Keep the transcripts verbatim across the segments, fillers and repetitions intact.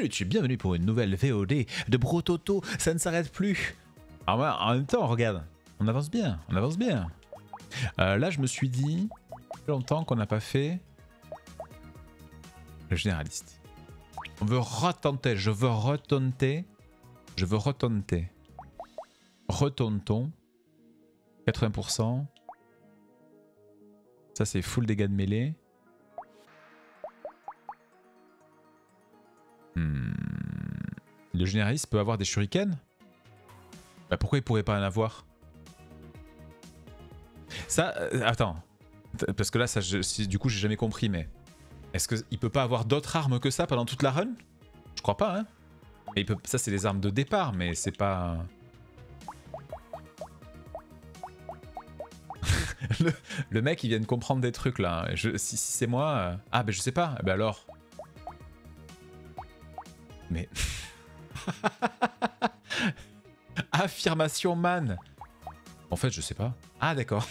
Salut, tu es bienvenu pour une nouvelle V O D de Brototo, ça ne s'arrête plus. Alors moi, en même temps, regarde, on avance bien, on avance bien. Euh, là, je me suis dit, longtemps qu'on n'a pas fait le généraliste. On veut retenter, je veux retenter, je veux retenter. Retentons, quatre-vingts pour cent. Ça, c'est full dégâts de mêlée. Hmm. Le généraliste peut avoir des shurikens? Bah pourquoi il pourrait pas en avoir? Ça, euh, attends. Parce que là, ça, je, si, du coup, j'ai jamais compris, mais... Est-ce qu'il peut pas avoir d'autres armes que ça pendant toute la run? Je crois pas, hein. Et il peut, ça, c'est les armes de départ, mais c'est pas... le, le mec, il vient de comprendre des trucs, là. Je, si, si c'est moi... Euh... Ah, ben je sais pas. Ben alors... Mais... Affirmation man. En fait, je sais pas. Ah, d'accord.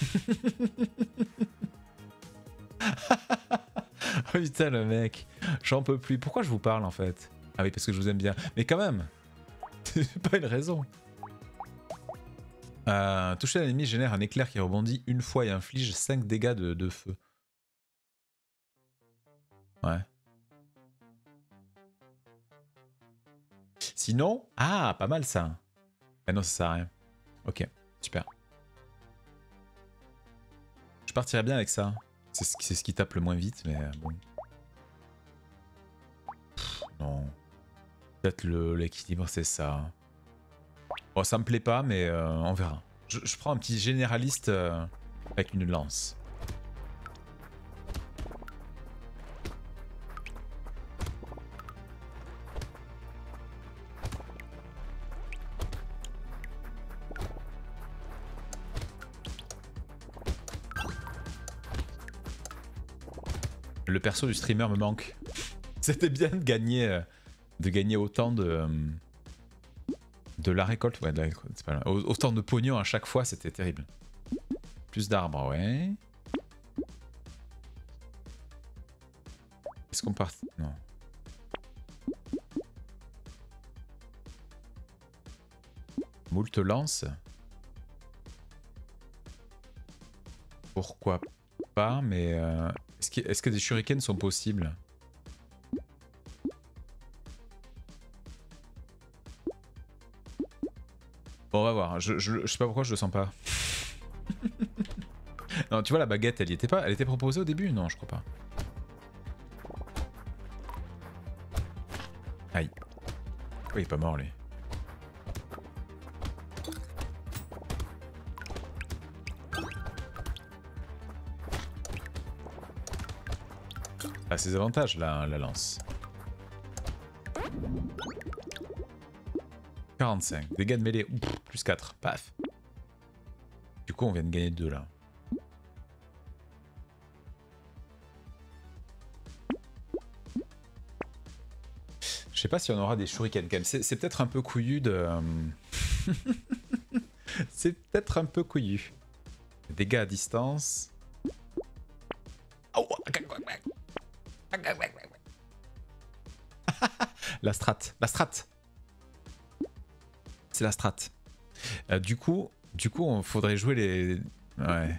Oh putain, le mec. J'en peux plus. Pourquoi je vous parle, en fait? Ah oui, parce que je vous aime bien. Mais quand même. C'est pas une raison. Euh, toucher à l'ennemi génère un éclair qui rebondit une fois et inflige cinq dégâts de, de feu. Ouais. Sinon... Ah, pas mal ça. Ah non, ça sert à rien. Ok, super. Je partirais bien avec ça. C'est ce, ce qui tape le moins vite, mais bon. Pff, non. Peut-être l'équilibre, c'est ça. Bon, ça me plaît pas, mais euh, on verra. Je, je prends un petit généraliste euh, avec une lance. Le perso du streamer me manque. C'était bien de gagner, euh, de gagner autant de, euh, de la récolte. Ouais, de la récolte, c'est pas là. Autant de pognon à chaque fois, c'était terrible. Plus d'arbres, ouais. Est-ce qu'on part... Non. Moult lance. Pourquoi pas, mais... Euh... Est-ce que, est-ce que des shurikens sont possibles? Bon, on va voir. Je, je, je sais pas pourquoi je le sens pas. Non, tu vois, la baguette, elle y était pas? Elle était proposée au début? Non, je crois pas. Aïe. Pourquoi il est pas mort, lui? Ah, ses avantages, la, la lance. quarante-cinq. Dégâts de mêlée. Ouf, plus quatre. Paf. Du coup, on vient de gagner deux, là. Je sais pas si on aura des shurikens quand même. C'est peut-être un peu couillu de... C'est peut-être un peu couillu. Dégâts à distance. La strat, la strat. C'est la strat. Euh, du coup, du coup, on faudrait jouer les... Ouais.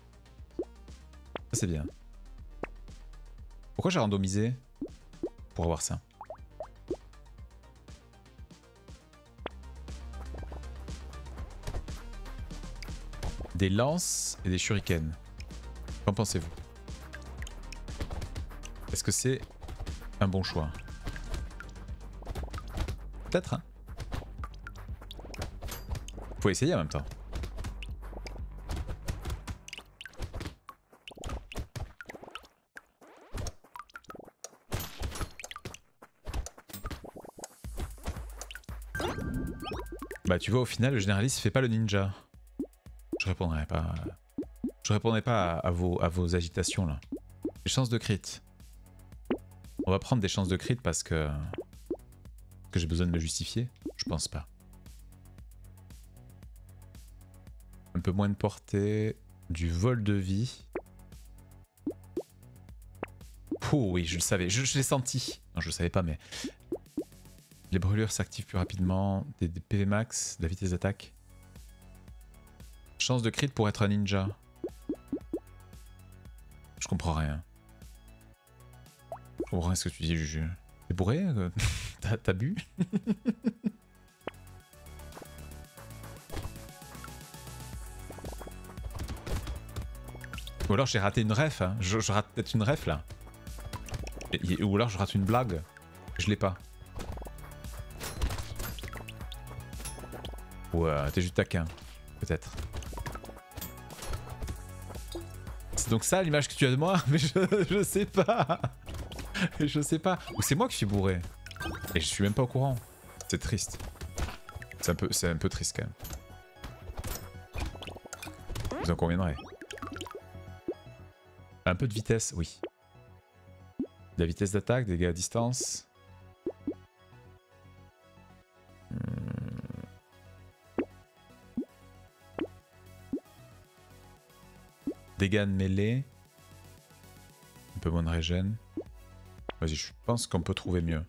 Ça c'est bien. Pourquoi j'ai randomisé? Pour avoir ça. Des lances et des shurikens. Qu'en pensez-vous? Est-ce que c'est un bon choix? Peut-être, hein. Faut essayer en même temps. Bah tu vois, au final, le généraliste fait pas le ninja. Je répondrai pas... Je répondrai pas à, à, vos, à vos agitations, là. Les chances de crit. On va prendre des chances de crit parce que... que j'ai besoin de me justifier? Je pense pas. Un peu moins de portée, du vol de vie. Oh oui, je le savais, je, je l'ai senti. Non, je le savais pas, mais... Les brûlures s'activent plus rapidement. Des, des P V max, de la vitesse d'attaque. Chance de crit pour être un ninja. Je comprends rien. Je comprends rien ce que tu dis, Juju. T'es bourré? T'as bu? Ou alors j'ai raté une ref, hein. je, je rate peut-être une ref là. Et, ou alors je rate une blague. Je l'ai pas. Ou euh, t'es juste taquin. Peut-être. C'est donc ça l'image que tu as de moi? Mais je, je sais pas. Je sais pas. Ou c'est moi qui suis bourré. Et je suis même pas au courant. C'est triste. C'est un peu, c'est un peu triste quand même. Vous en conviendrez. Un peu de vitesse, oui. De la vitesse d'attaque, dégâts à distance. Hmm. Dégâts de mêlée. Un peu moins de régène. Vas-y, je pense qu'on peut trouver mieux.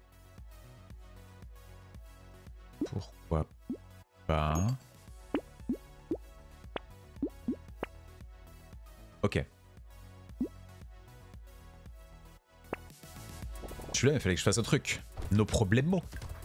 Pourquoi pas? Ok. Celui-là, il fallait que je fasse un truc. Nos problèmes.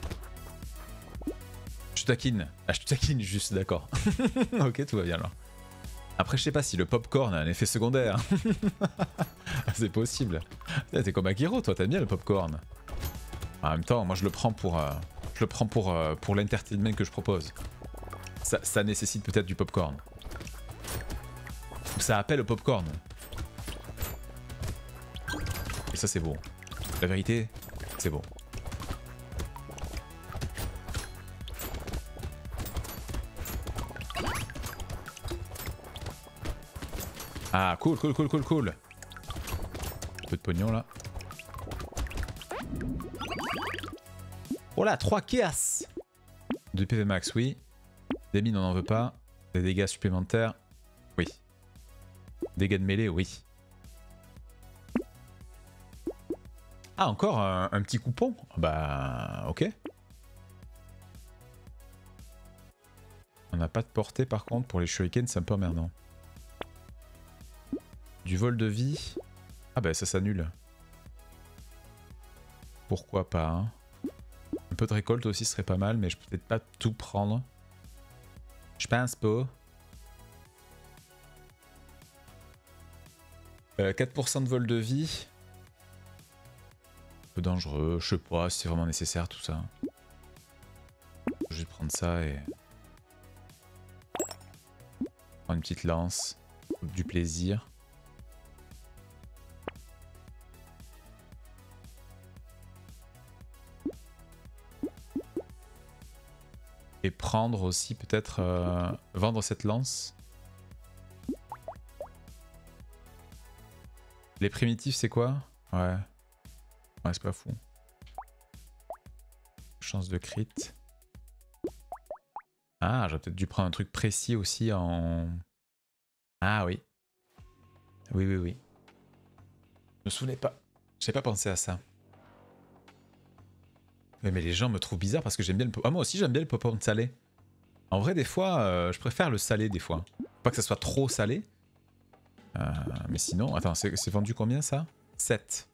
Je te taquine. Ah, je te taquine juste, d'accord. Ok, tout va bien alors. Après, je sais pas si le popcorn a un effet secondaire. C'est possible. T'es comme Akiro, toi, t'aimes bien le popcorn. En même temps, moi, je le prends pour, euh, je le prends pour, euh, pour l'entertainment que je propose. Ça, ça nécessite peut-être du popcorn. Ça appelle au popcorn. Et ça, c'est bon. La vérité, c'est bon. Ah, cool, cool, cool, cool, cool. Un peu de pognon là. Oh là, trois caisses. De P V max, oui. Des mines, on n'en veut pas. Des dégâts supplémentaires, oui. Dégâts de mêlée, oui. Ah, encore un, un petit coupon? Bah, ok. On n'a pas de portée par contre pour les shurikens, c'est un peu emmerdant. Du vol de vie. Ah bah ça s'annule. Pourquoi pas, hein. Un peu de récolte aussi serait pas mal, mais je peux peut-être pas tout prendre. Je pense pas. Euh, quatre pour cent de vol de vie. Un peu dangereux, je sais pas si c'est vraiment nécessaire tout ça. Je vais prendre ça et... prendre une petite lance. Du plaisir. Et prendre aussi peut-être... Euh, vendre cette lance. Les primitifs c'est quoi? Ouais. Ouais, c'est pas fou. Chance de crit. Ah, j'aurais peut-être dû prendre un truc précis aussi en... Ah oui. Oui, oui, oui. Je me souvenais pas. J'ai pas pensé à ça. Mais, mais les gens me trouvent bizarre parce que j'aime bien le pop... Ah, moi aussi j'aime bien le popcorn salé. En vrai, des fois, euh, je préfère le salé des fois. Pas que ça soit trop salé. Euh, mais sinon... Attends, c'est vendu combien ça? sept.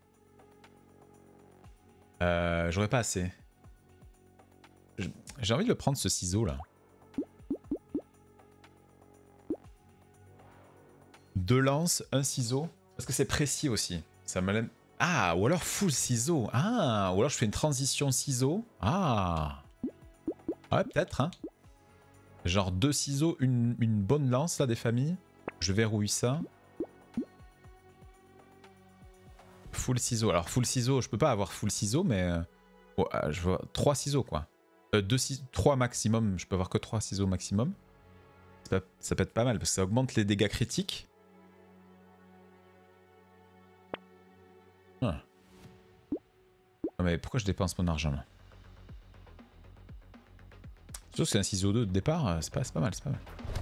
Euh, J'aurais pas assez. J'ai envie de le prendre ce ciseau là. Deux lances, un ciseau. Parce que c'est précis aussi. Ça me l'aime. Ah, ou alors full ciseau. Ah, ou alors je fais une transition ciseau. Ah. Ouais, peut-être, hein. Genre deux ciseaux, une, une bonne lance là des familles. Je verrouille ça. Full ciseau. Alors full ciseau, je peux pas avoir full ciseau, mais... Oh, je vois trois ciseaux quoi. Euh, deux, trois maximum, je peux avoir que trois ciseaux maximum. Ça, ça peut être pas mal parce que ça augmente les dégâts critiques. Ah. Non, mais pourquoi je dépense mon argent là? Surtout c'est un ciseau deux de départ, c'est pas, pas mal, c'est pas mal.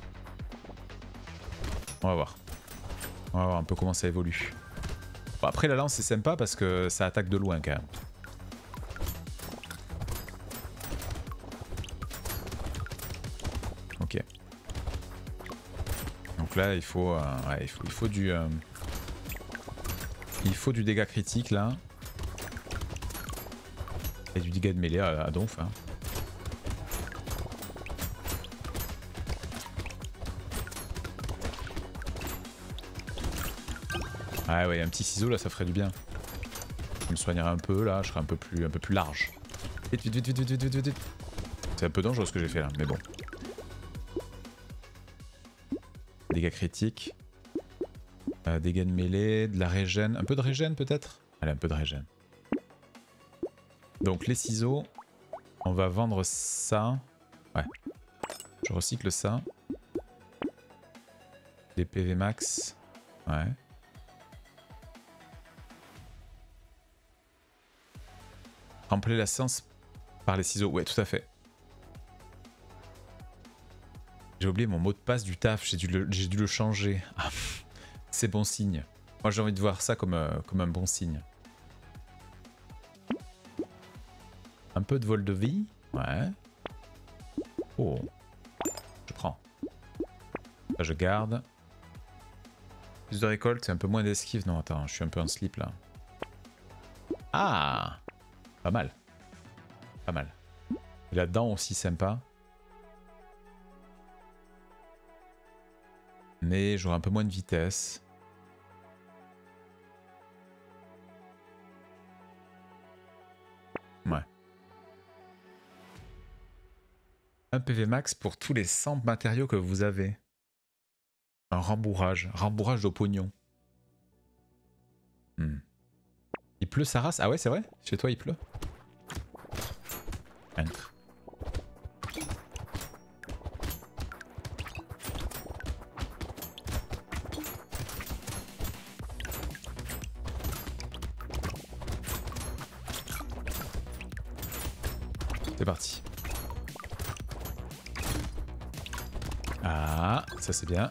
On va voir. On va voir un peu comment ça évolue. Bon, après la lance c'est sympa parce que ça attaque de loin quand même. Ok. Donc là, il faut, euh, ouais, il faut, il faut du, euh, il faut du dégât critique là. Et du dégât de mêlée à, à donf. Hein. Ah ouais, un petit ciseau là, ça ferait du bien. Je me soignerais un peu là, je serais un peu plus, un peu plus large. Vite, vite, vite, vite, vite, vite, vite, vite. C'est un peu dangereux ce que j'ai fait là, mais bon. Dégâts critiques. Euh, dégâts de mêlée, de la régène. Un peu de régène peut-être? Allez, un peu de régène. Donc les ciseaux, on va vendre ça. Ouais. Je recycle ça. Les P V max. Ouais. Remplir la séance par les ciseaux. Ouais, tout à fait. J'ai oublié mon mot de passe du taf. J'ai dû le, j'ai dû le changer. Ah, c'est bon signe. Moi, j'ai envie de voir ça comme, euh, comme un bon signe. Un peu de vol de vie. Ouais. Oh. Je prends. Ça, je garde. Plus de récolte, c'est un peu moins d'esquive. Non, attends, je suis un peu en slip là. Ah! Pas mal. Pas mal. Et là-dedans aussi sympa. Mais j'aurai un peu moins de vitesse. Ouais. Un P V max pour tous les cent matériaux que vous avez. Un rembourrage. Rembourrage de pognon. Hmm. Il pleut sa race? Ah ouais, c'est vrai? Chez toi, il pleut? Entre. C'est parti. Ah, ça c'est bien.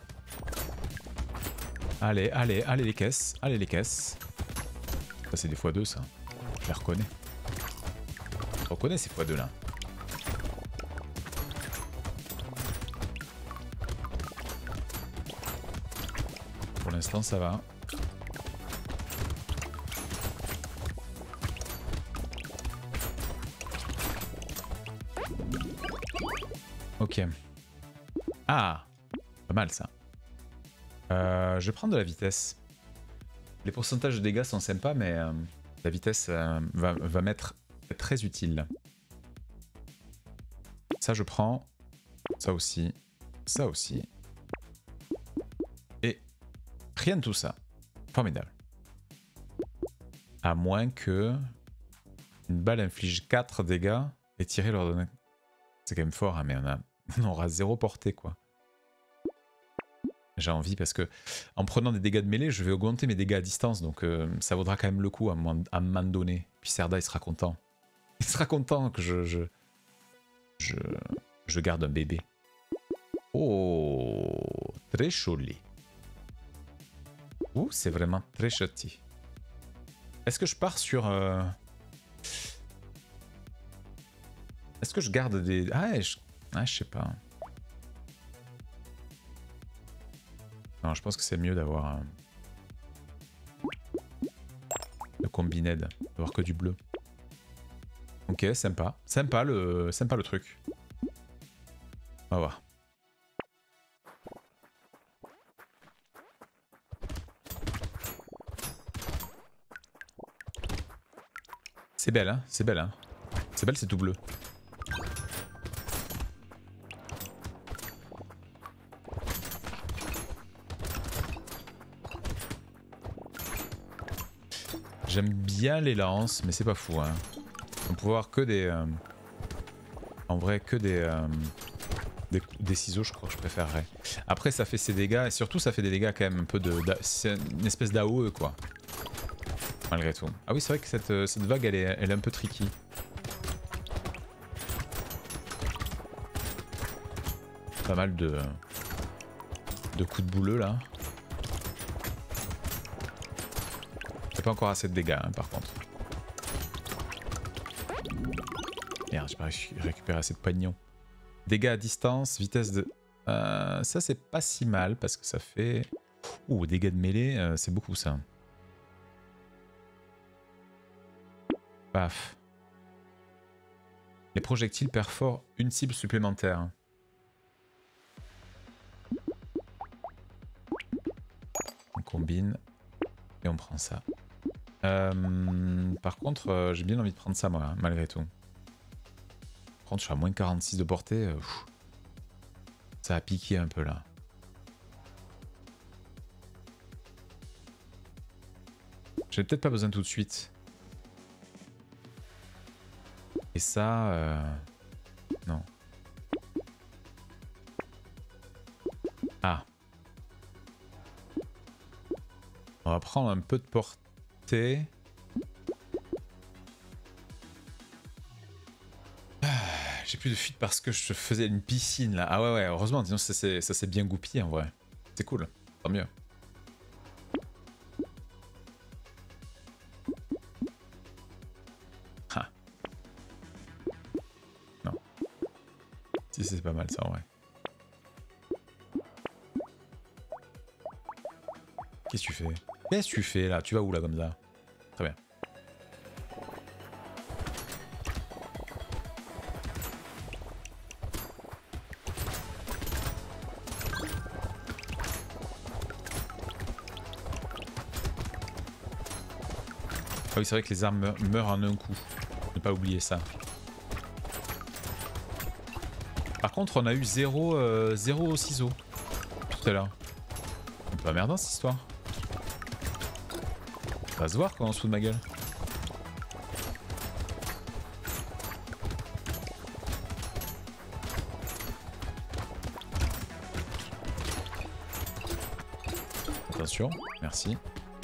Allez, allez, allez les caisses. Allez les caisses. Ça c'est des fois deux ça. Je les reconnais. Je reconnais ces fois deux là. Pour l'instant ça va. Ok. Ah, pas mal ça. Euh, je vais prendre de la vitesse. Les pourcentages de dégâts sont sympas, mais euh, la vitesse euh, va, va m'être très utile. Ça je prends. Ça aussi. Ça aussi. Et rien de tout ça. Formidable. À moins que une balle inflige quatre dégâts et tirer lors d'un... C'est quand même fort, hein, mais on, a... on aura zéro portée quoi. J'ai envie parce que en prenant des dégâts de mêlée, je vais augmenter mes dégâts à distance, donc euh, ça vaudra quand même le coup à un moment donné. Puis Serda il sera content. Il sera content que je je, je, je garde un bébé. Oh, très joli. Ouh, c'est vraiment très chouette. Est-ce que je pars sur... Euh... Est-ce que je garde des... Ah, je... Ah, je sais pas. Non, je pense que c'est mieux d'avoir un... le combiné, d'avoir que du bleu. Ok, sympa. Sympa le, sympa le truc. On va voir. C'est belle, hein. C'est belle, hein. C'est belle, c'est tout bleu. J'aime bien les lances, mais c'est pas fou. Hein. On peut avoir que des... Euh, en vrai, que des, euh, des... Des ciseaux, je crois que je préférerais. Après, ça fait ses dégâts, et surtout, ça fait des dégâts quand même un peu de... C'est une espèce d'A O E, quoi. Malgré tout. Ah oui, c'est vrai que cette, cette vague, elle est, elle est un peu tricky. Pas mal de... de coups de bouleux, là. Pas encore assez de dégâts hein, par contre. Merde, j'ai pas réussi à récupérer assez de pognon. Dégâts à distance, vitesse de... Euh, ça c'est pas si mal parce que ça fait... Ouh, dégâts de mêlée, euh, c'est beaucoup ça. Paf. Les projectiles perforent une cible supplémentaire. On combine et on prend ça. Euh, par contre, euh, j'ai bien envie de prendre ça moi, hein, malgré tout. Par contre, je suis à moins quarante-six de portée. Euh, ça a piqué un peu là. J'ai peut-être pas besoin tout de suite. Et ça... Euh... Non. Ah. On va prendre un peu de portée. Ah, j'ai plus de fuite parce que je faisais une piscine là. Ah ouais ouais, heureusement, sinon ça s'est bien goupillé en vrai. C'est cool, tant mieux. Ah. Non. Si c'est pas mal ça en vrai. Qu'est-ce que tu fais? Qu'est-ce que tu fais là? Tu vas où là comme ça? Très bien. Ah oui, c'est vrai que les armes meurent en un coup. Ne pas oublier ça. Par contre, on a eu zéro, euh, zéro ciseaux tout à l'heure. On peut pas merdant cette histoire. Ça va se voir quand on se fout de ma gueule. Attention, merci.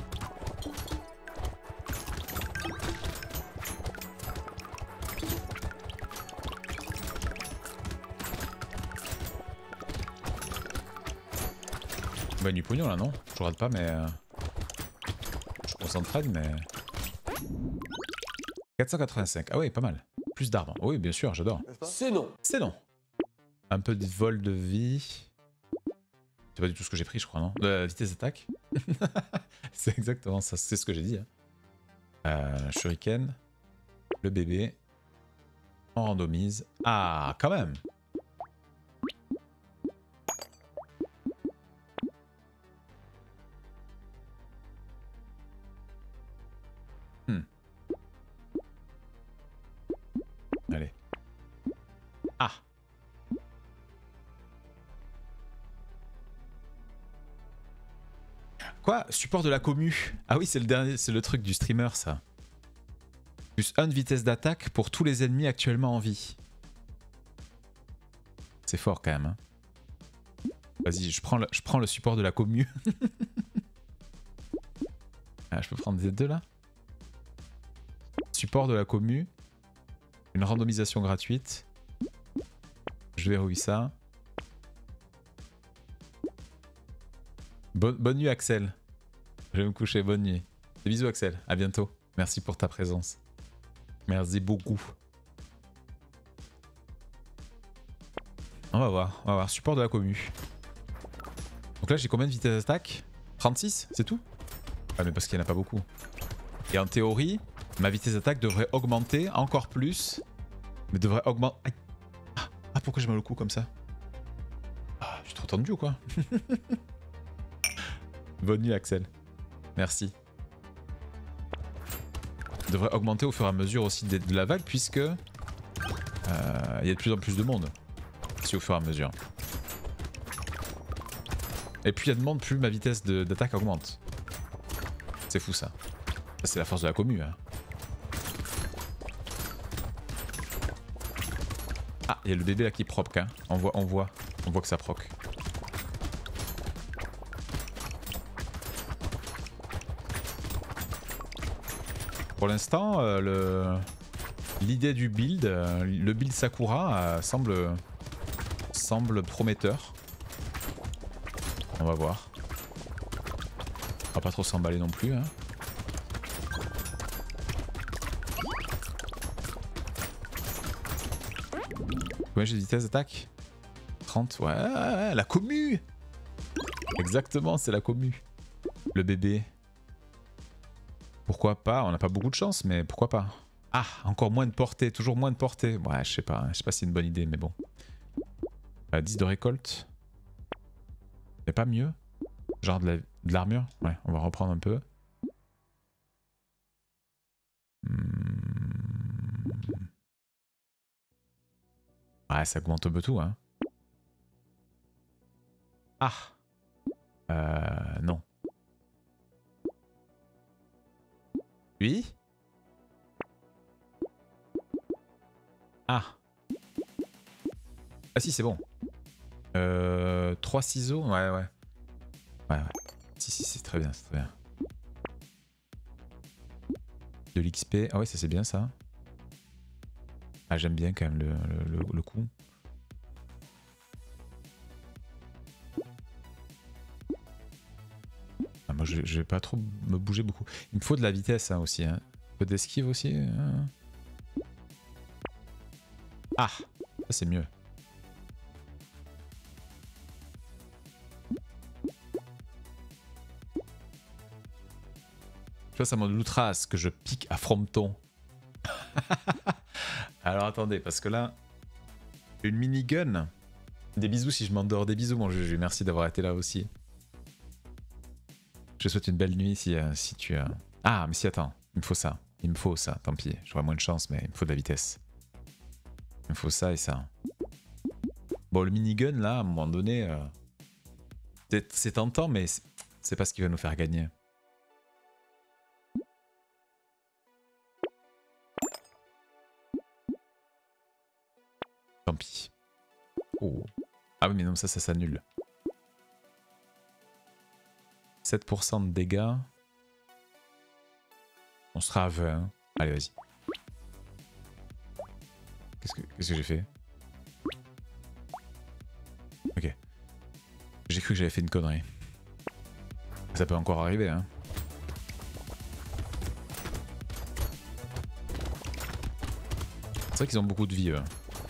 Bah du pognon là non? Je rate pas mais... Euh... Je concentre mais... quatre cent quatre-vingt-cinq, ah ouais pas mal. Plus d'armes, oui bien sûr j'adore. C'est non. C'est non. Un peu de vol de vie. C'est pas du tout ce que j'ai pris je crois non? De vitesse d'attaque. C'est exactement ça, c'est ce que j'ai dit. Hein. Euh, shuriken. Le bébé. On randomise. Ah quand même. Hmm. Allez. Ah. Quoi? Support de la commu. Ah oui, c'est le dernier, c'est le truc du streamer ça. Plus un de vitesse d'attaque pour tous les ennemis actuellement en vie. C'est fort quand même. Hein. Vas-y, je prends le, je prends le support de la commu. Ah, je peux prendre les deux là? Support de la commu. Une randomisation gratuite. Je verrouille ça. Bonne, bonne nuit Axel. Je vais me coucher, bonne nuit. Des bisous Axel, à bientôt. Merci pour ta présence. Merci beaucoup. On va voir, on va voir. Support de la commu. Donc là j'ai combien de vitesse d'attaque? trente-six, c'est tout? Ah mais parce qu'il n'y en a pas beaucoup. Et en théorie, ma vitesse d'attaque devrait augmenter encore plus. Mais devrait augmenter... Ah, ah pourquoi j'ai mal au cou comme ça? Ah, je suis trop tendu ou quoi? Bonne nuit Axel. Merci. Devrait augmenter au fur et à mesure aussi de, de la vague puisque il euh, y a de plus en plus de monde. Si au fur et à mesure. Et plus il y a de monde, plus ma vitesse d'attaque augmente. C'est fou ça. C'est la force de la commu. Hein. Ah, il y a le bébé là qui proc. Hein. On voit, on voit, on voit que ça proc. Pour l'instant, euh, le l'idée du build, euh, le build Sakura euh, semble semble prometteur. On va voir. On va pas trop s'emballer non plus. Hein. Combien j'ai de vitesse d'attaque? trente, ouais, ouais, la commu. Exactement, c'est la commu. Le bébé. Pourquoi pas? On n'a pas beaucoup de chance, mais pourquoi pas? Ah, encore moins de portée, toujours moins de portée. Ouais, je sais pas, je sais pas si c'est une bonne idée, mais bon. Euh, dix de récolte. Y'a pas mieux? Genre de l'armure? Ouais, on va reprendre un peu. Hmm. Ouais, ça augmente un peu tout, hein. Ah. Euh, non. Oui? Ah. Ah si, c'est bon. Euh, trois ciseaux? Ouais, ouais. Ouais, ouais. Si, si, c'est très bien, c'est très bien. De l'X P. Ah ouais, ça c'est bien ça. Ah, j'aime bien quand même le, le, le, le coup. Ah, moi, je, je vais pas trop me bouger beaucoup. Il me faut de la vitesse hein, aussi. Hein. Un peu d'esquive aussi. Hein. Ah, ça c'est mieux. Tu vois, ça montre l'outras que je pique à Frompton. Alors attendez, parce que là, une minigun. Des bisous si je m'endors. Des bisous, mon Juju. Merci d'avoir été là aussi. Je te souhaite une belle nuit si, euh, si tu... Euh... Ah, mais si, attends. Il me faut ça. Il me faut ça. Tant pis. J'aurai moins de chance, mais il me faut de la vitesse. Il me faut ça et ça. Bon, le minigun, là, à un moment donné... Euh... C'est tentant, mais c'est pas ce qui va nous faire gagner. Tant pis. Oh. Ah oui, mais non, ça, ça s'annule. sept pour cent de dégâts. On sera à vingt. Allez, vas-y. Qu'est-ce que, qu'est-ce que j'ai fait? Ok. J'ai cru que j'avais fait une connerie. Ça peut encore arriver, hein. C'est vrai qu'ils ont beaucoup de vie, eux.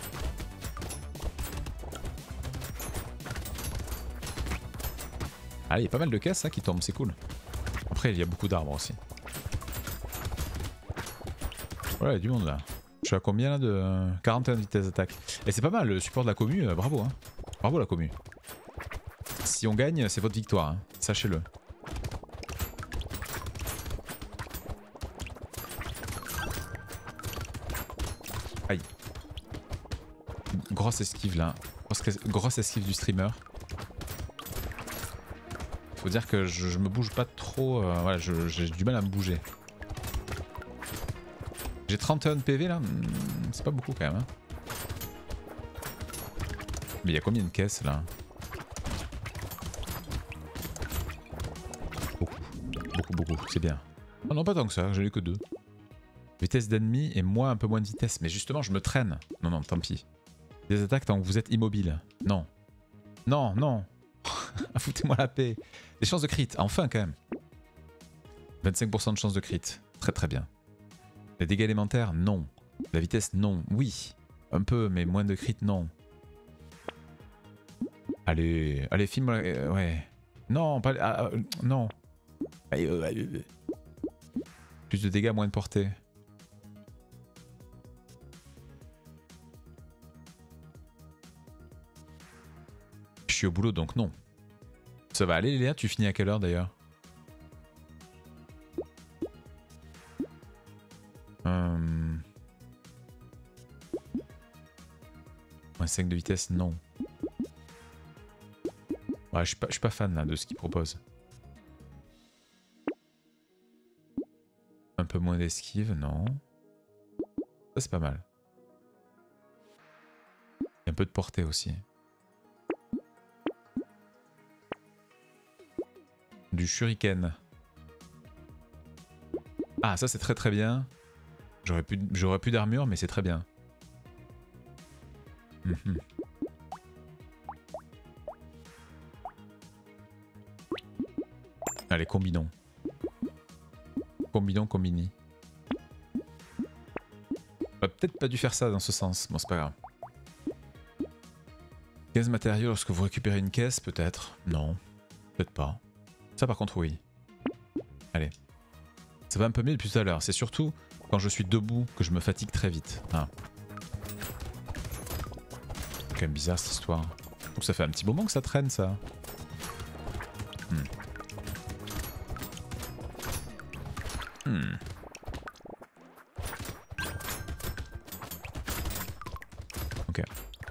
Ah, il y a pas mal de caisses hein, qui tombent, c'est cool. Après, il y a beaucoup d'arbres aussi. Voilà, il y a du monde là. Je suis à combien là de quarante et un de vitesse d'attaque. Et c'est pas mal le support de la commu, euh, bravo hein. Bravo la commu. Si on gagne, c'est votre victoire, hein. Sachez-le. Aïe. Grosse esquive là. Grosse, grosse esquive du streamer. Faut dire que je, je me bouge pas trop, euh, voilà, j'ai du mal à me bouger. J'ai trente et un de P V là, c'est pas beaucoup quand même. Hein. Mais il y a combien de caisses là? Beaucoup, beaucoup, beaucoup, c'est bien. Oh non, pas tant que ça, j'en ai que deux. Vitesse d'ennemi et moi un peu moins de vitesse, mais justement je me traîne. Non, non, tant pis. Des attaques tant que vous êtes immobile. Non. Non, non. Foutez-moi la paix. Des chances de crit, enfin quand même. vingt-cinq pour cent de chances de crit, très très bien. Les dégâts élémentaires, non. La vitesse, non. Oui, un peu, mais moins de crit, non. Allez, allez, filme, euh, ouais. Non, pas, ah, euh, non. Allez, euh, allez. Plus de dégâts, moins de portée. Je suis au boulot, donc non. Ça va aller, Léa, tu finis à quelle heure d'ailleurs? euh... moins cinq de vitesse, non. Ouais, je suis pas, je suis pas fan là, de ce qu'il propose. Un peu moins d'esquive, non. Ça c'est pas mal. Et un peu de portée aussi. Du shuriken. Ah, ça c'est très très bien. J'aurais plus, j'aurais plus d'armure, mais c'est très bien. Mmh. Allez, combinons. Combinons, combini. On va peut-être pas dû faire ça dans ce sens. Bon, c'est pas grave. quinze matériaux lorsque vous récupérez une caisse, peut-être. Non, peut-être pas. Ça par contre oui. Allez. Ça va un peu mieux depuis tout à l'heure. C'est surtout quand je suis debout que je me fatigue très vite. Ah. C'est quand même bizarre cette histoire. Donc ça fait un petit moment que ça traîne ça. Hmm. Hmm. Ok.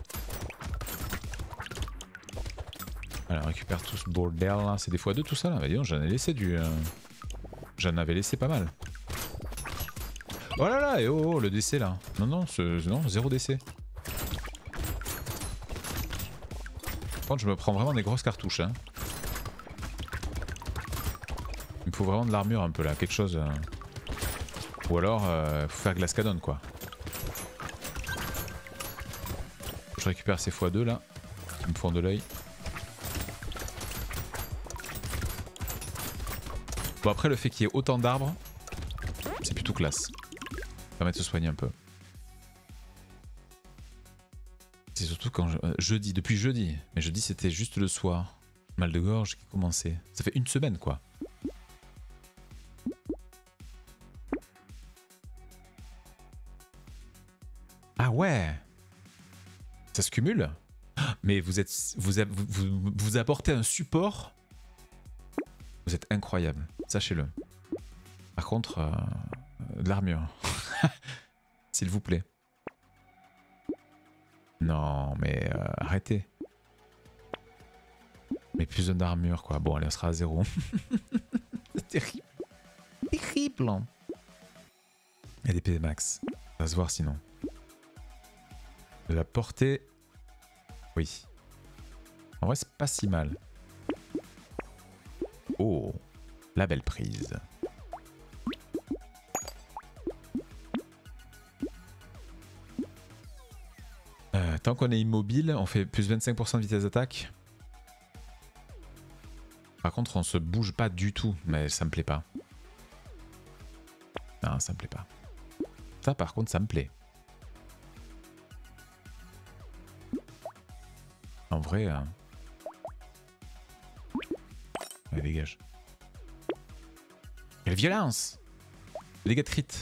Alors on récupère tout ce bordel là. C'est des fois deux tout ça là. Bah dis donc, j'en ai laissé du... Euh... J'en avais laissé pas mal. Oh là là, et oh, oh le décès là. Non, non, non, zéro décès. Par contre, je me prends vraiment des grosses cartouches. Hein. Il me faut vraiment de l'armure un peu là, quelque chose. Euh... Ou alors, euh, faut faire glace canon quoi. Je récupère ces fois deux là, qui me font de l'œil. Bon, après, le fait qu'il y ait autant d'arbres, c'est plutôt classe. Ça permet de se soigner un peu. C'est surtout quand je... Euh, jeudi, depuis jeudi. Mais jeudi c'était juste le soir. Mal de gorge qui commençait. Ça fait une semaine quoi. Ah ouais. Ça se cumule. Mais vous êtes... Vous, vous, vous, vous apportez un support. Vous êtes incroyable. Sachez-le. Par contre, euh, de l'armure. S'il vous plaît. Non, mais euh, arrêtez. Mais plus d'armure, quoi. Bon, allez, on sera à zéro. C'est terrible. Terrible. Il y a des P D max. Ça va se voir sinon. De la portée. Oui. En vrai, c'est pas si mal. Oh, la belle prise. Euh, tant qu'on est immobile, on fait plus vingt-cinq pour cent de vitesse d'attaque. Par contre, on se bouge pas du tout, mais ça me plaît pas. Non, ça me plaît pas. Ça, par contre, ça me plaît. En vrai... Euh... Ouais, dégage. Quelle violence! Dégâts de crit.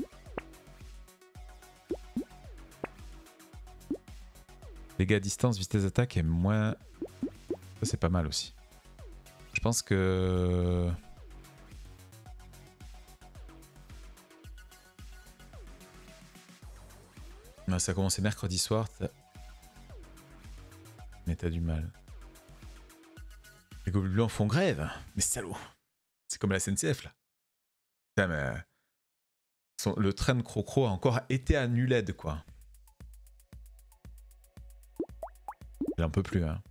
Dégâts à distance, vitesse d'attaque est moins... Ça c'est pas mal aussi. Je pense que... Ah, ça a commencé mercredi soir. Mais t'as du mal. Les gobelins font grève. Mais salaud. C'est comme la S N C F là. Putain mais... Le train de Crocro a encore été annulé quoi. Il en peut plus hein.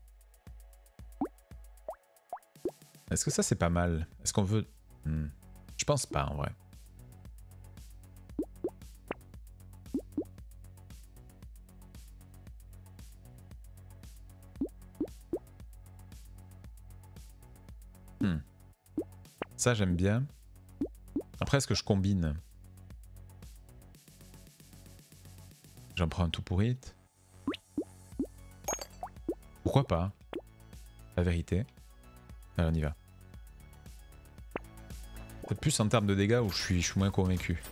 Est-ce que ça c'est pas mal? Est-ce qu'on veut... Hmm. Je pense pas en vrai. Hmm. Ça j'aime bien. Après est-ce que je combine? J'en prends un tout pourri. Pourquoi pas? La vérité. Allez, on y va. Peut-être plus en termes de dégâts où je suis, je suis moins convaincu.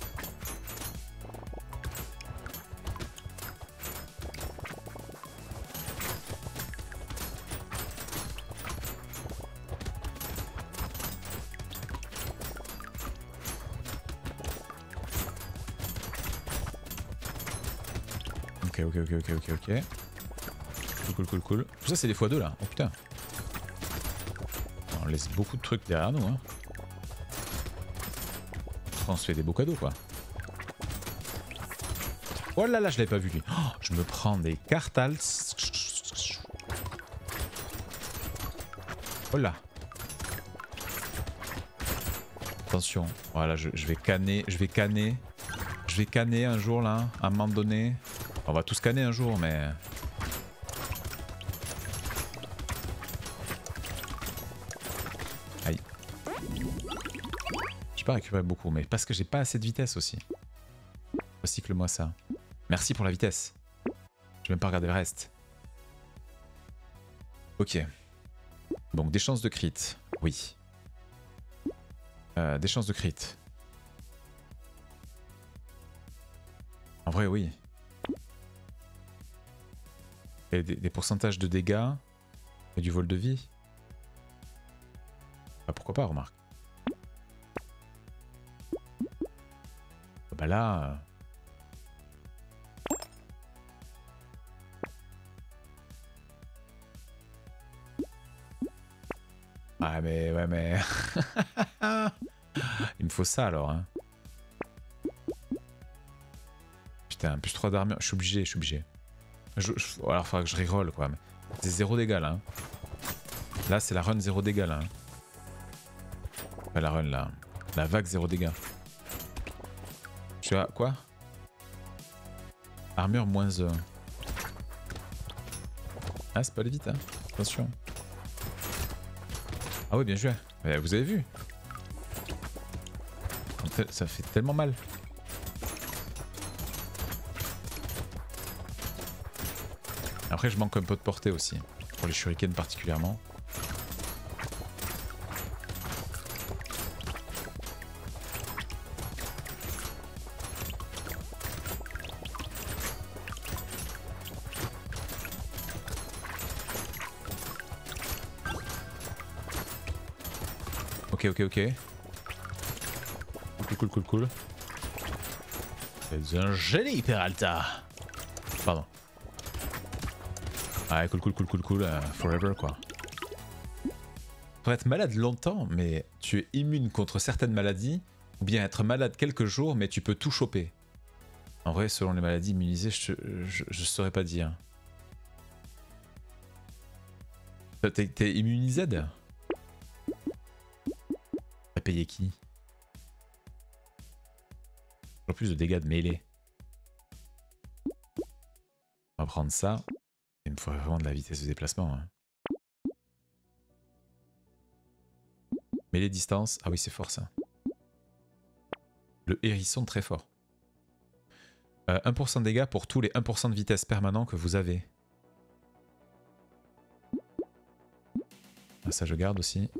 Ok, ok, ok, ok, ok, ok. Cool, cool, cool, cool. Tout ça, c'est des fois deux là. Oh putain. On laisse beaucoup de trucs derrière nous. Hein. On se fait des beaux cadeaux quoi. Oh là là, je l'avais pas vu lui. Oh, je me prends des cartals. Oh là. Attention. Voilà, je, je vais canner. Je vais canner. Je vais canner un jour là. À un moment donné. On va tous canner un jour, mais... Aïe. J'ai pas récupéré beaucoup, mais parce que j'ai pas assez de vitesse aussi. Recycle-moi ça. Merci pour la vitesse. Je vais même pas regarder le reste. Ok. Donc des chances de crit, oui. Euh, des chances de crit. En vrai, oui. Et des, des pourcentages de dégâts et du vol de vie. Bah, pourquoi pas, remarque. Bah là... Euh... Ah mais ouais mais... Il me faut ça alors. Hein. Putain, plus trois d'armure, je suis obligé, je suis obligé. Je, je, alors il faudra que je reroll quoi. C'est zéro dégâts là. Hein. Là c'est la run zéro dégâts là. Hein. Enfin, la run là. La vague zéro dégâts. Je suis à quoi? Armure moins un. Ah c'est pas aller vite hein. Attention. Ah oui bien joué. Mais vous avez vu? Ça fait tellement mal. Après je manque un peu de portée aussi. Pour les shurikens particulièrement. Ok ok ok. Cool cool cool cool. C'est un génie Peralta. Pardon. Ah cool cool cool cool cool. Uh, forever quoi. Pour être malade longtemps, mais tu es immune contre certaines maladies, ou bien être malade quelques jours, mais tu peux tout choper. En vrai, selon les maladies immunisées, je, je, je saurais pas dire. T'es immunisé? T'as payé qui? En plus de dégâts de mêlée. On va prendre ça. Il me faudrait vraiment de la vitesse de déplacement. Hein. Mêlée distance. Ah oui, c'est fort ça. Le hérisson très fort. Euh, un pour cent de dégâts pour tous les un pour cent de vitesse permanent que vous avez. Ah, ça je garde aussi.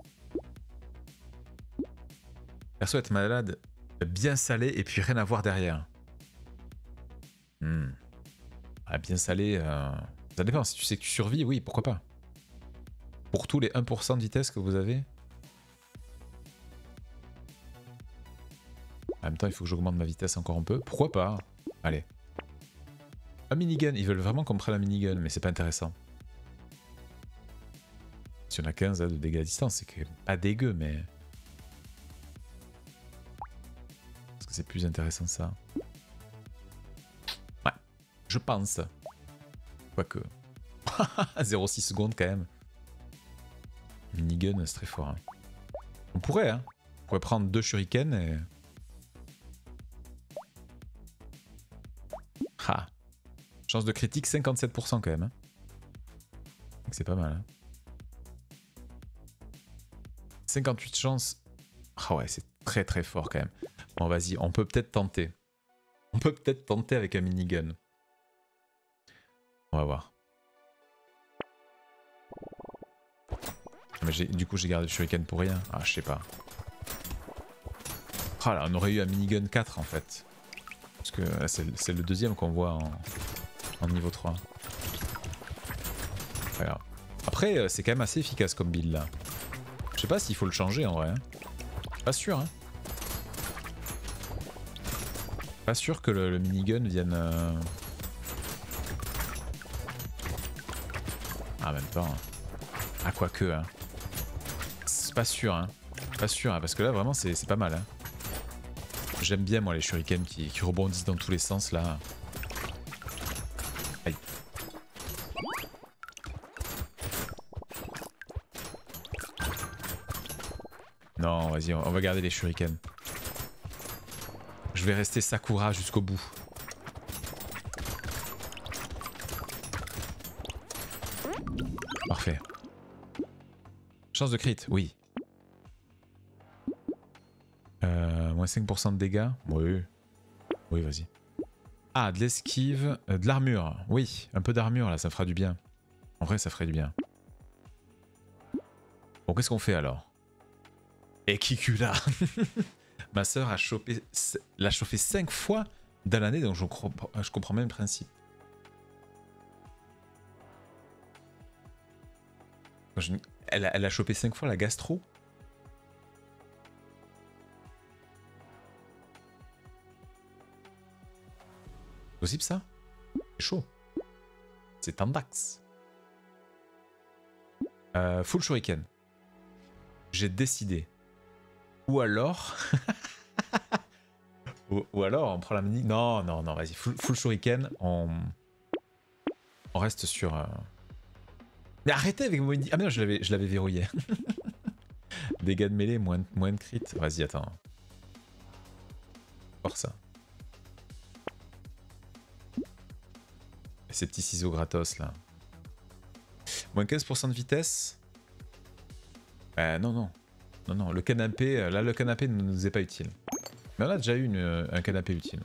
Perso être malade, bien salé et puis rien à voir derrière. Hmm. Ah, bien salé, euh... ça dépend. Si tu sais que tu survis, oui, pourquoi pas. Pour tous les un pour cent de vitesse que vous avez. En même temps, il faut que j'augmente ma vitesse encore un peu. Pourquoi pas? Allez. Un minigun. Ils veulent vraiment qu'on prenne un minigun, mais c'est pas intéressant. Si on a quinze là, de dégâts à distance, c'est que pas dégueu, mais... Est-ce que c'est plus intéressant ça? Ouais, je pense. Quoique. zéro virgule six secondes quand même. Minigun, c'est très fort. Hein. On pourrait, hein. On pourrait prendre deux shurikens et... Ah. Chance de critique cinquante-sept pour cent quand même. Hein. C'est pas mal. Hein. cinquante-huit chances. Ah ouais, c'est très très fort quand même. Bon, vas-y, on peut peut-être tenter. On peut peut-être tenter avec un minigun. On va voir. Mais du coup, j'ai gardé le shuriken pour rien. Ah, je sais pas. Ah là, on aurait eu un minigun quatre en fait. Parce que c'est le deuxième qu'on voit en, en niveau trois. Voilà. Après, c'est quand même assez efficace comme build là. Je sais pas s'il faut le changer en vrai. Hein. Pas sûr, hein. Pas sûr que le, le minigun vienne... Euh... Ah, en même temps. Hein. Ah, quoique, hein. C'est pas sûr, hein. Pas sûr, hein, parce que là, vraiment, c'est pas mal, hein. J'aime bien, moi, les shurikens qui, qui rebondissent dans tous les sens, là. Aïe. Non, vas-y, on va garder les shurikens. Je vais rester Sakura jusqu'au bout. Parfait. Chance de crit, oui. Euh, moins cinq pour cent de dégâts. Oui. Oui, vas-y. Ah, de l'esquive. Euh, de l'armure. Oui, un peu d'armure, là, ça fera du bien. En vrai, ça ferait du bien. Bon, qu'est-ce qu'on fait alors? Et Kikula. Ma sœur a chopé, l'a chauffé cinq fois dans l'année, donc je, je comprends même le principe. Je, elle, a, elle a chopé cinq fois la gastro. C'est possible ça? C'est chaud. C'est Tandax. Euh, full shuriken. J'ai décidé. Ou alors... ou, ou alors on prend la mini... Non, non, non, vas-y. Full, full shuriken, on... on reste sur... Euh... Mais arrêtez avec mon... Ah mais non, je l'avais verrouillé. Dégâts de mêlée, moins, moins de crit. Vas-y, attends. Voir ça. Et ces petits ciseaux gratos là. Moins quinze pour cent de vitesse. Euh, non, non. Non, non, le canapé, là le canapé ne nous est pas utile. Mais on a déjà eu une, un canapé utile.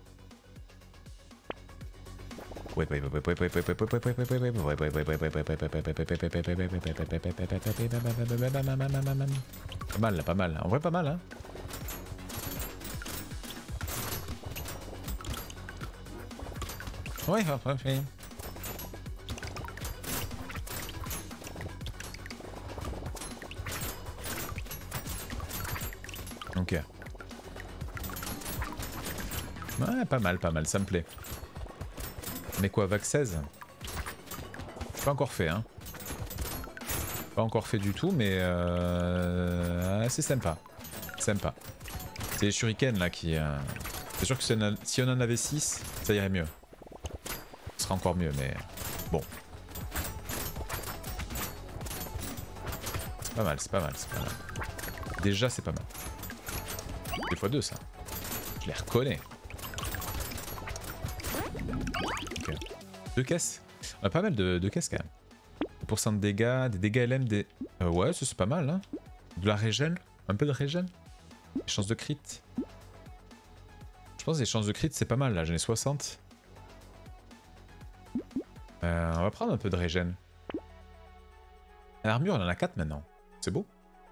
Ouais, ouais, ouais, ouais, ouais, ouais, ouais, ouais, ouais, ouais, ouais, pas mal, là, pas mal. En vrai, pas mal, hein. Ouais, ouais, ouais. Ok. Ouais, pas mal, pas mal, ça me plaît. Mais quoi, vague seize? Pas encore fait, hein. Pas encore fait du tout, mais euh... c'est sympa. Sympa. C'est les shurikens là qui... Euh... C'est sûr que si on en avait six, ça irait mieux. Ce serait encore mieux, mais bon. C'est pas mal, c'est pas mal, c'est pas mal. Déjà, c'est pas mal. Des fois deux, ça. Je les reconnais. Okay. Deux caisses. On a pas mal de, de caisses quand même. deux pour cent de dégâts, des dégâts L M, des... Euh, ouais, ça c'est pas mal, hein. De la régène, un peu de régène. Les chances de crit. Je pense que les chances de crit c'est pas mal là, j'en ai soixante. Euh, on va prendre un peu de régène. L'armure on en a quatre maintenant. C'est beau.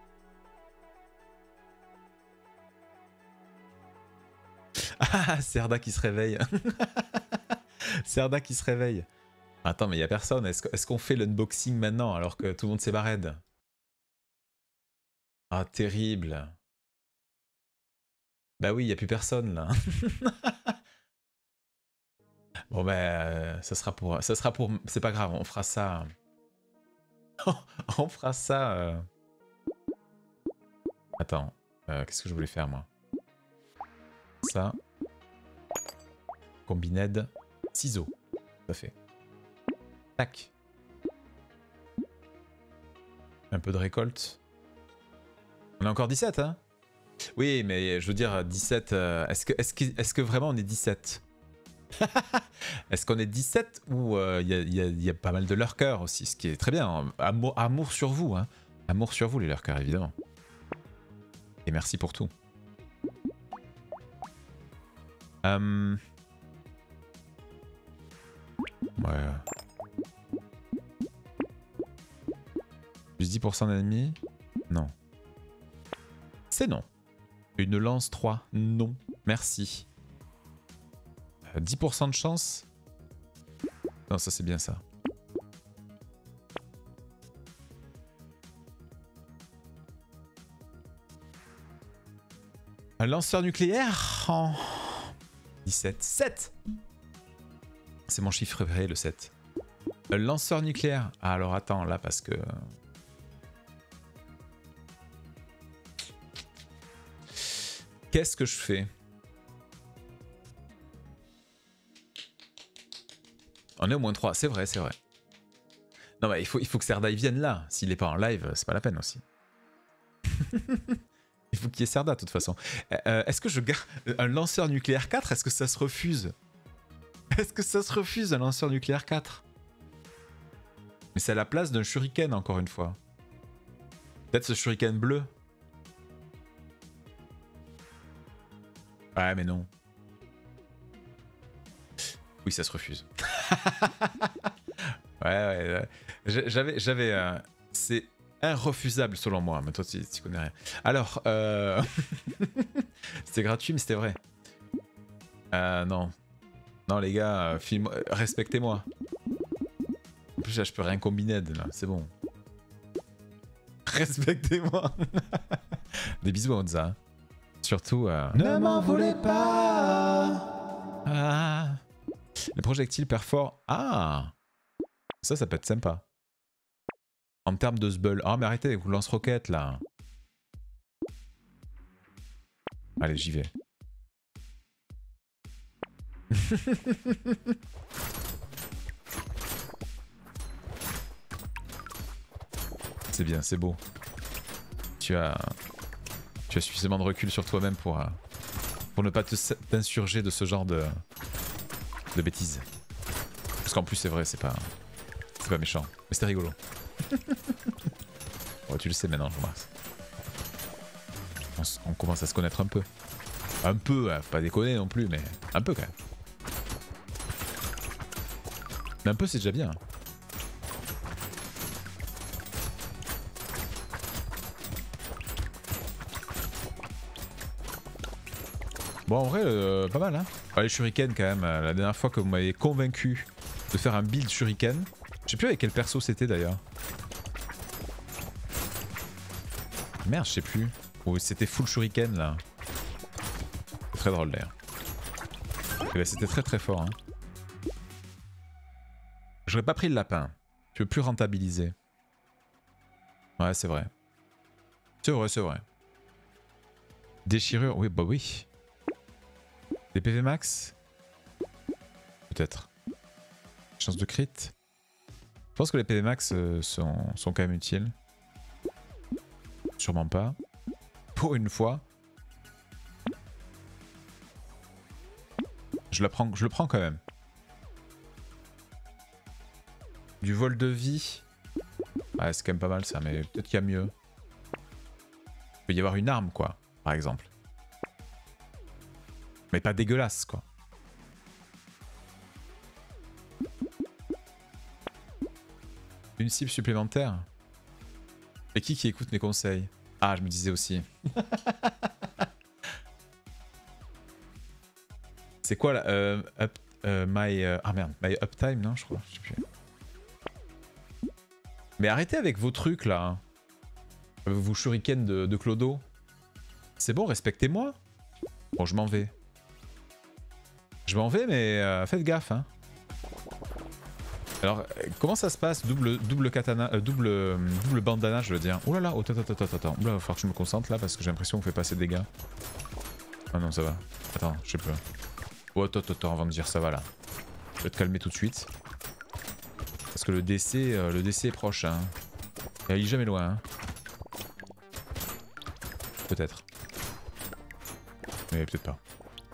Ah, Serda qui se réveille. Serda qui se réveille. Attends, mais il n'y a personne. Est-ce qu'on fait l'unboxing maintenant alors que tout le monde s'est barré? Ah, terrible. Bah oui, il n'y a plus personne là. Bon bah, euh, ça sera pour... Ça sera pour... C'est pas grave, on fera ça... on fera ça... Euh... Attends, euh, qu'est-ce que je voulais faire moi? Ça... Combined... Ciseaux. Tout à fait. Tac. Un peu de récolte. On a encore dix-sept, hein? Oui, mais je veux dire, dix-sept... Euh, Est-ce que, est-ce que, est-ce que vraiment on est dix-sept? Est-ce qu'on est dix-sept ou il euh, y, y, y a pas mal de lurkers aussi, ce qui est très bien. Amour, amour sur vous, hein. Amour sur vous les lurkers, évidemment. Et merci pour tout. Euh... Ouais. Plus dix pour cent d'ennemis? Non. C'est non. Une lance trois? Non. Merci. dix pour cent de chance? Non, ça c'est bien ça. Un lanceur nucléaire en dix-sept. sept! C'est mon chiffre préféré, le sept. Un lanceur nucléaire. Ah, alors attends, là, parce que... Qu'est-ce que je fais? On est au moins trois, c'est vrai, c'est vrai. Non, mais il faut, il faut que Serda il vienne là. S'il n'est pas en live, c'est pas la peine aussi. Il faut qu'il y ait Serda de toute façon. Euh, Est-ce que je garde un lanceur nucléaire quatre? Est-ce que ça se refuse? Est-ce que ça se refuse un lanceur nucléaire quatre? Mais c'est à la place d'un shuriken encore une fois. Peut-être ce shuriken bleu. Ouais mais non. Oui ça se refuse. ouais ouais, ouais. J'avais... j'avais euh, c'est... Irrefusable selon moi, mais toi tu, tu connais rien. Alors, euh... c'était gratuit mais c'était vrai. Euh, non. Non les gars, film... respectez-moi. En plus là je peux rien combiner là, c'est bon. Respectez-moi. Des bisous Honza. Surtout... Euh... Ne m'en voulez pas. Ah. Le projectile perfore... Ah. Ça, ça peut être sympa. En termes de sbull. Ah, mais arrêtez avec vos lance-roquettes, là. Allez, j'y vais. C'est bien, c'est beau. Tu as... Tu as suffisamment de recul sur toi-même pour, euh, pour ne pas t'insurger de ce genre de, de bêtises. Parce qu'en plus, c'est vrai, c'est pas... C'est pas méchant. Mais c'était rigolo. Oh, tu le sais maintenant, je remarque. On, on commence à se connaître un peu. Un peu, hein, faut pas déconner non plus, mais un peu quand même. Mais un peu, c'est déjà bien. Bon, en vrai, euh, pas mal, hein. Ah, les shurikens, quand même. La dernière fois que vous m'avez convaincu de faire un build shuriken, je sais plus avec quel perso c'était d'ailleurs. Merde, je sais plus. Ou c'était full shuriken là. C'est très drôle d'ailleurs. Bah, c'était très très fort. Hein. J'aurais pas pris le lapin. Tu veux plus rentabiliser. Ouais, c'est vrai. C'est vrai, c'est vrai. Déchirure, oui, bah oui. Des P V max? Peut-être. Chance de crit? Je pense que les P V max euh, sont, sont quand même utiles. Sûrement pas. Pour une fois. Je, la prends, je le prends quand même. Du vol de vie. Ouais, c'est quand même pas mal ça, mais peut-être qu'il y a mieux. Il peut y avoir une arme, quoi, par exemple. Mais pas dégueulasse, quoi. Une cible supplémentaire. Et qui qui écoute mes conseils? Ah, je me disais aussi. C'est quoi là euh, up, euh, my, euh, ah merde, my uptime, non, je crois. Je sais plus. Mais arrêtez avec vos trucs là. Vos shurikens de, de Clodo. C'est bon, respectez-moi. Bon, je m'en vais. Je m'en vais, mais euh, faites gaffe, hein. Alors, comment ça se passe? Double, double katana, euh, double, euh, double bandana, je veux dire. Oh là là, oh, attends, attends, attends, attends. Oula, il va falloir que je me concentre là parce que j'ai l'impression qu'on fait pas assez de dégâts. Ah non, ça va. Attends, je sais pas. Oh, attends, attends, attends, avant de dire ça va là. Je vais te calmer tout de suite. Parce que le D C, euh, le D C est proche, hein. Et il est jamais loin, hein. Peut-être. Mais peut-être pas.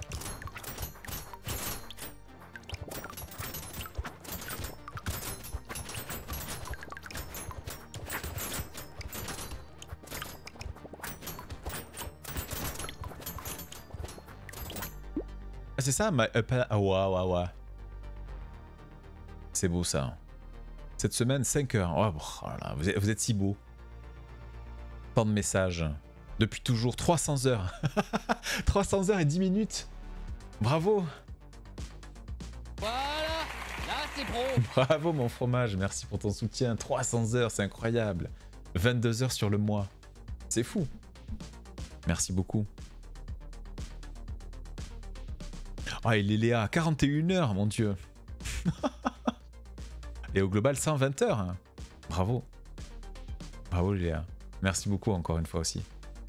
Ah, c'est ça, ma up... Ah, ouais, ouais, ouais. C'est beau ça. Cette semaine, cinq heures. Oh, oh là là, vous, êtes, vous êtes si beau. Tant de messages. Depuis toujours, trois cents heures. trois cents heures et dix minutes. Bravo. Voilà, là c'est pro. Bravo mon fromage, merci pour ton soutien. trois cents heures, c'est incroyable. vingt-deux heures sur le mois. C'est fou. Merci beaucoup. Ah, il est Léa, quarante et une heures, mon dieu. Et au global, cent vingt heures. Hein. Bravo. Bravo Léa. Merci beaucoup encore une fois aussi.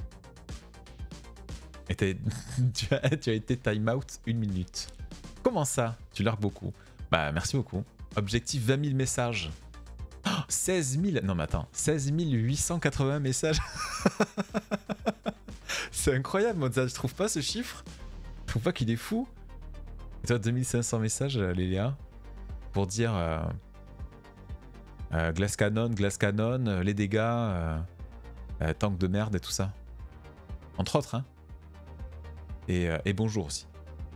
Et tu, as, tu as été time out une minute. Comment ça? Tu largues beaucoup. Bah merci beaucoup. Objectif vingt mille messages. Oh, seize mille. Non mais attends. seize mille huit cent quatre-vingts messages. C'est incroyable, Mozart. Je trouve pas ce chiffre. Je trouve pas qu'il est fou. Et toi, deux mille cinq cents messages, Léa. Pour dire... Euh, euh, glace canon, glace canon, euh, les dégâts, euh, euh, tank de merde et tout ça. Entre autres, hein. Et, euh, et bonjour aussi.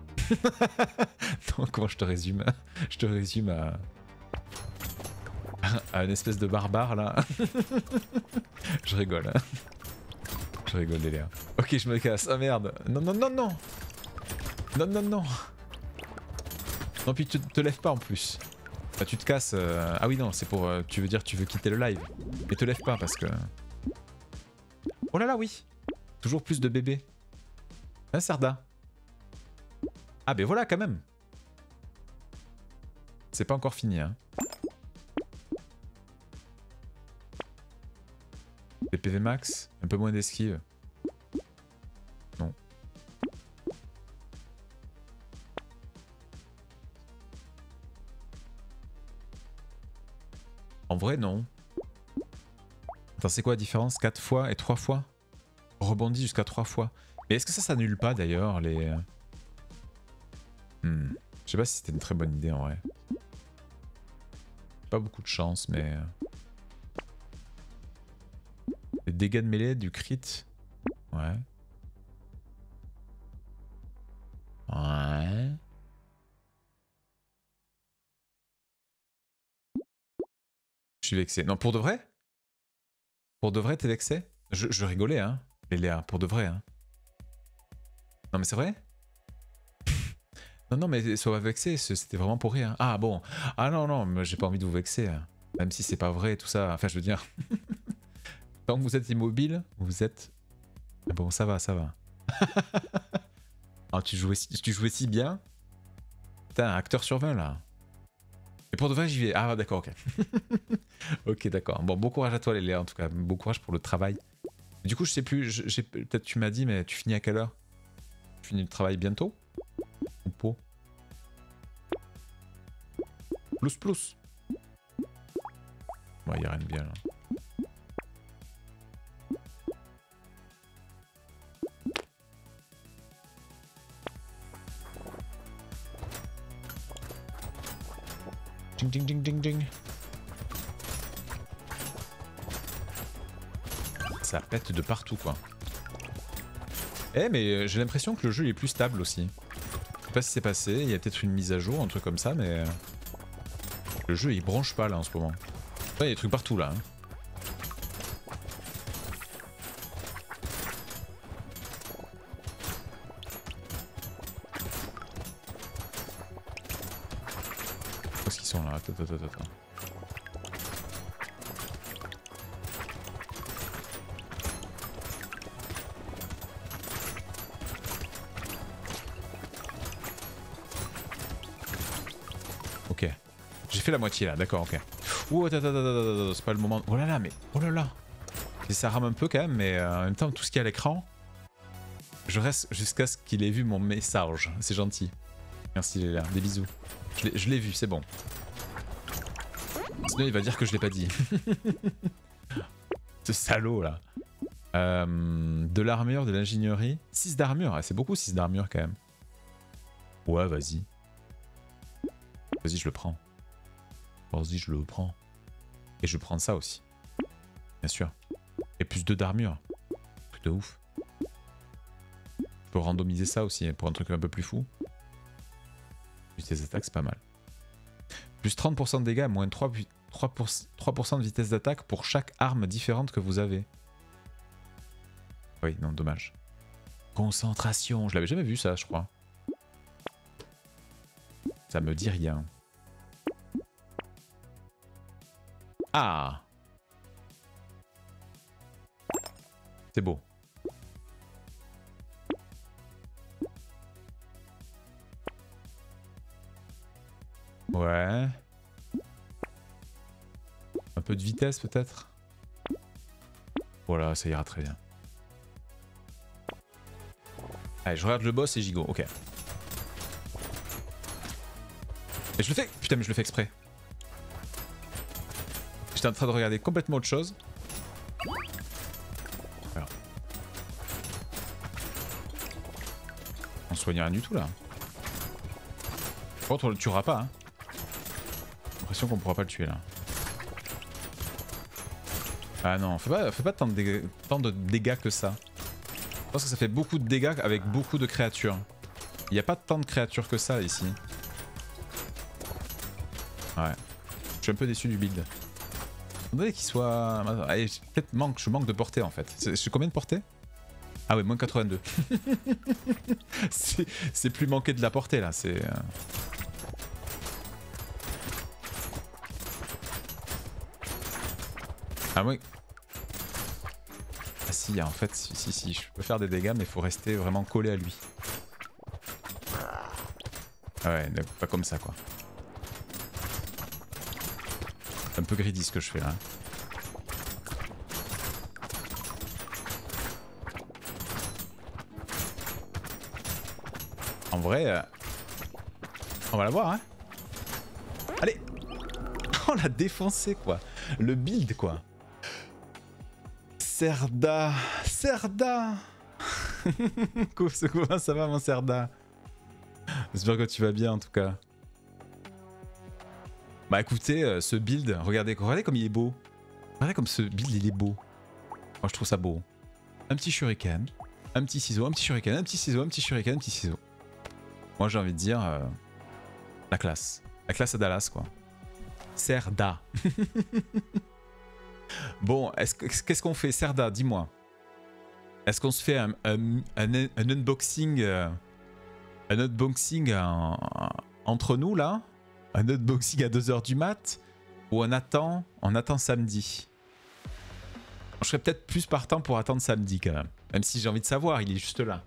Donc, comment je te résume? Je te résume à... à une espèce de barbare là. Je rigole. Hein. Je rigole, Léa. Ok, je me casse. Ah merde. Non, non, non, non. Non, non, non. Non, puis tu te lèves pas en plus. Bah, tu te casses. Euh... Ah oui, non, c'est pour. Euh, tu veux dire, tu veux quitter le live. Mais te lève pas parce que. Oh là là, oui. Toujours plus de bébés. Hein, Sarda? Ah, ben voilà, quand même. C'est pas encore fini, hein. Les P V max, un peu moins d'esquive. Non. En vrai, non. Attends, c'est quoi la différence? quatre fois et trois fois? Rebondit jusqu'à trois fois. Mais est-ce que ça s'annule pas d'ailleurs les... Hmm. Je sais pas si c'était une très bonne idée en vrai. Pas beaucoup de chance, mais... Les dégâts de mêlée, du crit. Ouais. Ouais. Je suis vexé. Non, pour de vrai? Pour de vrai, t'es vexé? je, je rigolais, hein. Les Léa, pour de vrai, hein. Non, mais c'est vrai? Non, non, mais sois vexé, c'était vraiment pour rire. Ah bon. Ah non, non, j'ai pas envie de vous vexer. Même si c'est pas vrai, tout ça. Enfin, je veux dire... Tant que vous êtes immobile, vous êtes... Bon, ça va, ça va. Ah, tu jouais, si... tu jouais si bien. Putain, acteur sur vingt, là. Et pour de vrai, j'y vais. Ah, d'accord, ok. Ok, d'accord. Bon, bon courage à toi, Léa, en tout cas. Bon courage pour le travail. Du coup, je sais plus, j'ai... peut-être tu m'as dit, mais tu finis à quelle heure? Tu finis le travail bientôt? Ou pas? Plus, plus. Ouais, y a rien de bien, là. Ding ding ding ding ding. Ça pète de partout quoi. Eh mais j'ai l'impression que le jeu est plus stable aussi. Je sais pas si c'est passé, il y a peut-être une mise à jour, un truc comme ça, mais... Le jeu il branche pas là en ce moment. Il y a des trucs partout là. Hein. Qu'est-ce qu'ils sont là? Attends, attends, attends, attends. Ok. J'ai fait la moitié là, d'accord, ok. Ouh, attends, attends, attends, attends, attends, c'est pas le moment. Oh là là, mais oh là là. Et ça rame un peu quand même, mais euh, en même temps, tout ce qu'il y a à l'écran, je reste jusqu'à ce qu'il ait vu mon message. C'est gentil. Merci Léla, des bisous. Je l'ai vu, c'est bon. Sinon il va dire que je l'ai pas dit. Ce salaud là. Euh, de l'armure, de l'ingénierie. six d'armure, c'est beaucoup six d'armure quand même. Ouais, vas-y. Vas-y, je le prends. Vas-y, je le prends. Et je prends ça aussi. Bien sûr. Et plus deux d'armure. Truc de ouf. Je peux randomiser ça aussi pour un truc un peu plus fou. Plus des attaques, c'est pas mal. Plus trente pour cent de dégâts, moins trois pour cent de vitesse d'attaque pour chaque arme différente que vous avez. Oui, non, dommage. Concentration, je l'avais jamais vu ça, je crois. Ça me dit rien. Ah! C'est beau. Ouais. Un peu de vitesse peut-être. Voilà, ça ira très bien. Allez, je regarde le boss et j'y go, ok. Et je le fais... Putain, mais je le fais exprès. J'étais en train de regarder complètement autre chose. Alors. On soigne rien du tout là. Par contre, on le tuera pas, hein. J'ai l'impression qu'on pourra pas le tuer là. Ah non, fais pas, fais pas tant, de dégâts, tant de dégâts que ça. Je pense que ça fait beaucoup de dégâts avec beaucoup de créatures. Il n'y a pas tant de créatures que ça ici. Ouais. Je suis un peu déçu du build. Faudrait qu'il soit... Allez, peut-être manque, je manque de portée en fait. C'est combien de portée? Ah ouais, moins quatre-vingt-deux. C'est plus manqué de la portée là, c'est... Ah oui. Ah si, en fait, si, si, si, je peux faire des dégâts, mais il faut rester vraiment collé à lui. Ah ouais, pas comme ça quoi. C'est un peu greedy ce que je fais là. En vrai, euh... on va la voir hein. Allez. On l'a défoncé quoi. Le build quoi. Serda. Serda. Comment ça va mon Serda? J'espère que tu vas bien en tout cas. Bah écoutez, euh, ce build, regardez, regardez comme il est beau. Regardez comme ce build il est beau. Moi je trouve ça beau. Un petit shuriken, un petit ciseau, un petit shuriken, un petit ciseau, un petit shuriken, un petit ciseau. Moi j'ai envie de dire euh, la classe. La classe à Dallas quoi. Serda. Bon, qu'est-ce qu'on fait Serda, dis-moi. Est-ce qu'on se fait un, un, un, un unboxing euh, un unboxing en, en, entre nous là? Un unboxing à deux heures du mat? Ou on attend, on attend samedi? Je serais peut-être plus partant pour attendre samedi quand même. Même si j'ai envie de savoir, il est juste là.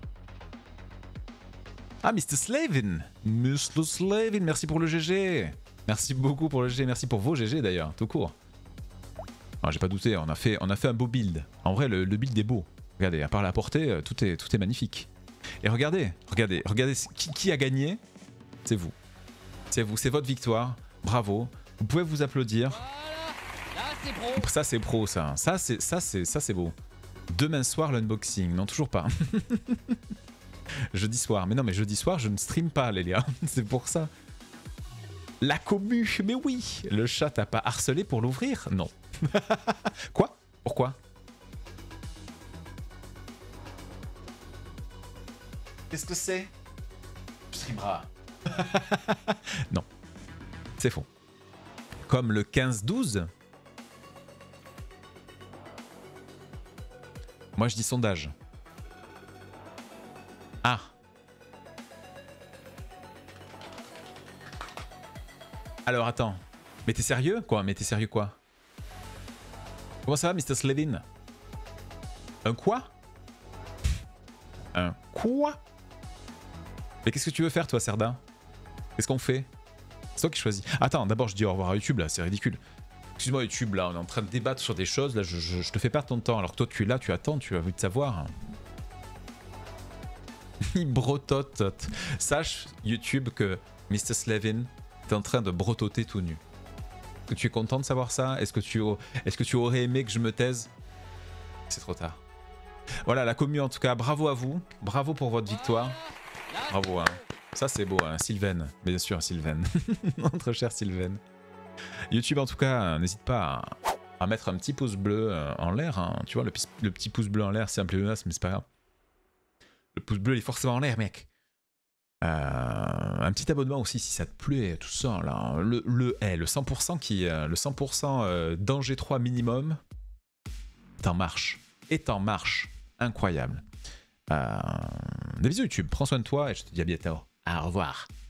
Ah, mister Slavin! mister Slavin, merci pour le G G! Merci beaucoup pour le G G, merci pour vos G G d'ailleurs, tout court. Ah, j'ai pas douté, on a, fait, on a fait un beau build. En vrai, le, le build est beau. Regardez, à part la portée, tout est, tout est magnifique. Et regardez, regardez, regardez, qui, qui a gagné? C'est vous. C'est vous, c'est votre victoire. Bravo. Vous pouvez vous applaudir. Voilà. Là, c'est pro. Ça, c'est pro, ça. Ça, c'est ça, c'est ça, c'est beau. Demain soir, l'unboxing. Non, toujours pas. Jeudi soir. Mais non, mais jeudi soir, je ne stream pas, Lélia. C'est pour ça. La commu. Mais oui. Le chat t'a pas harcelé pour l'ouvrir? Non. Quoi? Pourquoi? Qu'est-ce que c'est? Streamera. Non. C'est faux. Comme le quinze douze. Moi, je dis sondage. Ah. Alors, attends. Mais t'es sérieux? Quoi? Mais t'es sérieux quoi? Comment ça va, mister Slavin? Un quoi? Un quoi? Mais qu'est-ce que tu veux faire, toi, Serda? Qu'est-ce qu'on fait? C'est toi qui choisis. Attends, d'abord, je dis au revoir à YouTube, là, c'est ridicule. Excuse-moi, YouTube, là, on est en train de débattre sur des choses, là, je, je, je te fais perdre ton temps, alors que toi, tu es là, tu attends, tu as envie de savoir. Il brotote. Sache, YouTube, que mister Slavin est en train de brototer tout nu. Est-ce que tu es content de savoir ça? Est-ce que, tu, est-ce que tu aurais aimé que je me taise? C'est trop tard. Voilà, la commu, en tout cas, bravo à vous. Bravo pour votre victoire. Bravo, hein. Ça, c'est beau, hein. Sylvain. Bien sûr, Sylvain. Notre cher Sylvain. YouTube, en tout cas, n'hésite pas à, à mettre un petit pouce bleu en l'air. Hein. Tu vois, le, le petit pouce bleu en l'air, c'est un peu menace, mais c'est pas grave. Le pouce bleu, il est forcément en l'air, mec. Euh, un petit abonnement aussi, si ça te plaît, tout ça. Là. Le, le, hey, le cent pour cent qui, le cent pour cent danger trois minimum est en marche. Est en marche. Incroyable. Euh, des bisous YouTube, prends soin de toi et je te dis à bientôt. Au revoir.